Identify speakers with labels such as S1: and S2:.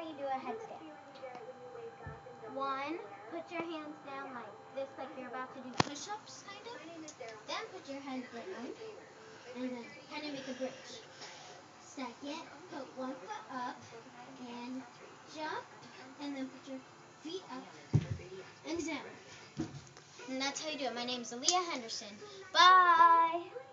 S1: you do a headstand. 1, put your hands down like this, like you're about to do push-ups, kind of. Then put your head down, and then kind of make a bridge. Second, put 1 foot up, and jump, and then put your feet up, and down. And that's how you do it. My name's Aaliyah Henderson. Bye!